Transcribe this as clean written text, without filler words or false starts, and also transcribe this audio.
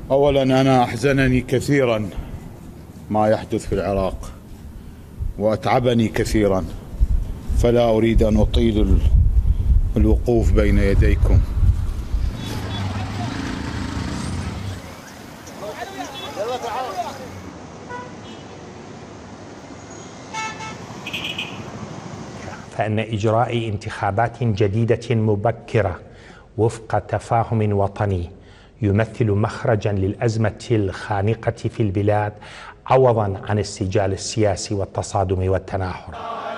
أولا أنا أحزنني كثيرا ما يحدث في العراق وأتعبني كثيرا، فلا أريد أن أطيل الوقوف بين يديكم. فإن إجراء انتخابات جديدة مبكرة وفق تفاهم وطني يمثل مخرجا للأزمة الخانقة في البلاد، عوضا عن السجال السياسي والتصادم والتناحر.